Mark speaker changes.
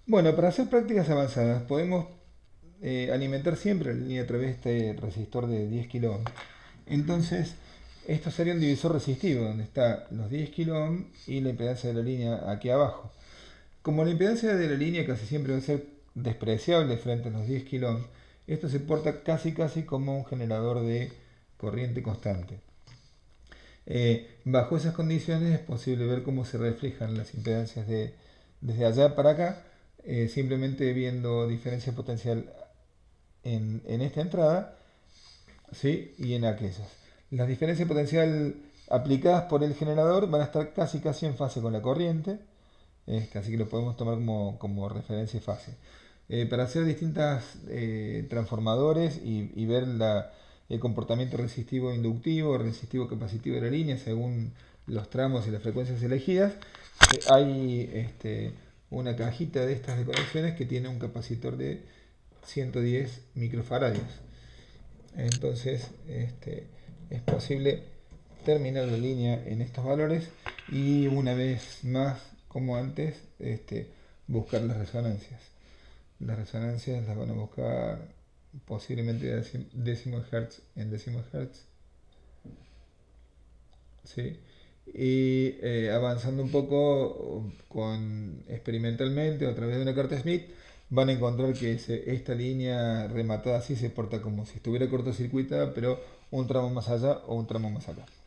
Speaker 1: Bueno, para hacer prácticas avanzadas podemos alimentar siempre la línea a través de este resistor de 10 kilo ohm. Entonces, esto sería un divisor resistivo, donde está los 10 kilo ohm y la impedancia de la línea aquí abajo. Como la impedancia de la línea casi siempre va a ser despreciable frente a los 10 kilo ohm, esto se porta casi como un generador de corriente constante. Bajo esas condiciones es posible ver cómo se reflejan las impedancias desde allá para acá, simplemente viendo diferencia potencial en esta entrada, ¿sí? Y en aquellas. Las diferencias potencial aplicadas por el generador van a estar casi en fase con la corriente, así que lo podemos tomar como referencia fase. Para hacer distintas transformadores y ver el comportamiento resistivo inductivo, resistivo capacitivo de la línea según los tramos y las frecuencias elegidas, hay una cajita de estas de conexiones que tiene un capacitor de 110 microfaradios. Entonces, es posible terminar la línea en estos valores y una vez más, como antes, buscar las resonancias. Las resonancias las van a buscar posiblemente de décimos hertz en décimos hertz, ¿sí? Y avanzando un poco experimentalmente a través de una carta Smith, van a encontrar que esta línea rematada así se porta como si estuviera cortocircuitada, pero un tramo más allá o un tramo más acá.